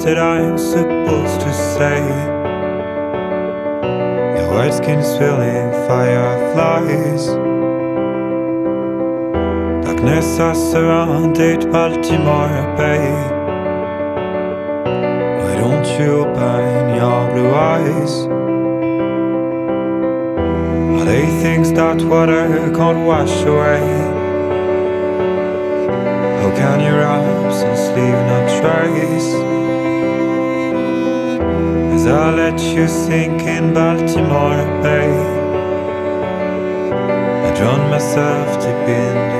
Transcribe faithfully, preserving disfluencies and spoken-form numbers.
that I'm supposed to say. Your white skin swirling fireflies. Darkness has surrounded Baltimore Bay. Why don't you open your blue eyes? Are they things that water can't wash away? How can your absence leave no trace? As I let you sink in Baltimore Bay, I drown myself deep in